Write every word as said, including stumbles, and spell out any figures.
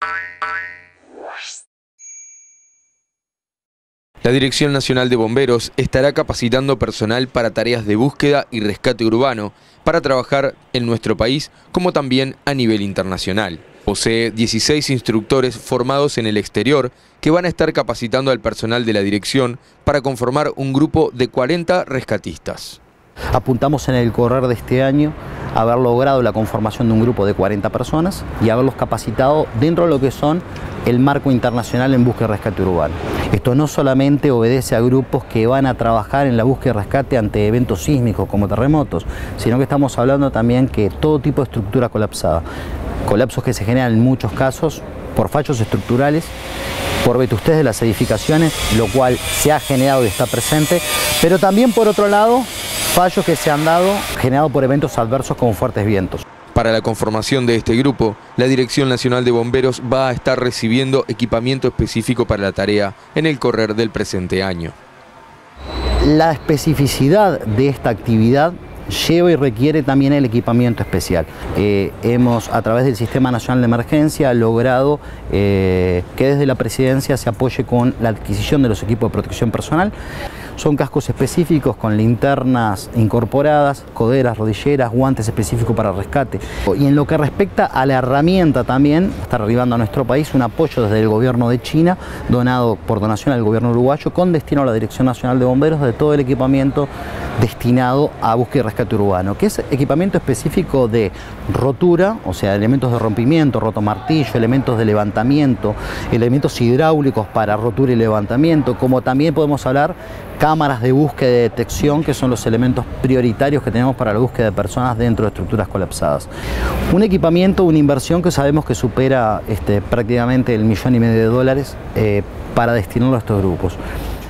La Dirección Nacional de Bomberos estará capacitando personal para tareas de búsqueda y rescate urbano para trabajar en nuestro país como también a nivel internacional. Posee dieciséis instructores formados en el exterior que van a estar capacitando al personal de la dirección para conformar un grupo de cuarenta rescatistas. Apuntamos en el correr de este año a haber logrado la conformación de un grupo de cuarenta personas y haberlos capacitado dentro de lo que son el marco internacional en búsqueda y rescate urbano. Esto no solamente obedece a grupos que van a trabajar en la búsqueda y rescate ante eventos sísmicos como terremotos, sino que estamos hablando también que todo tipo de estructura colapsada, colapsos que se generan en muchos casos por fallos estructurales, por vetustez de las edificaciones, lo cual se ha generado y está presente, pero también por otro lado, fallos que se han dado generados por eventos adversos como fuertes vientos. Para la conformación de este grupo, la Dirección Nacional de Bomberos va a estar recibiendo equipamiento específico para la tarea en el correr del presente año. La especificidad de esta actividad lleva y requiere también el equipamiento especial. Eh, hemos, a través del Sistema Nacional de Emergencia, logrado eh, que desde la Presidencia se apoye con la adquisición de los equipos de protección personal. Son cascos específicos con linternas incorporadas, coderas, rodilleras, guantes específicos para rescate. Y en lo que respecta a la herramienta también, está arribando a nuestro país un apoyo desde el gobierno de China, donado por donación al gobierno uruguayo, con destino a la Dirección Nacional de Bomberos de todo el equipamiento destinado a búsqueda y rescate urbano, que es equipamiento específico de rotura, o sea, elementos de rompimiento, rotomartillo, elementos de levantamiento, elementos hidráulicos para rotura y levantamiento, como también podemos hablar cámaras de búsqueda y detección, que son los elementos prioritarios que tenemos para la búsqueda de personas dentro de estructuras colapsadas. Un equipamiento, una inversión que sabemos que supera este, prácticamente el millón y medio de dólares eh, para destinarlo a estos grupos.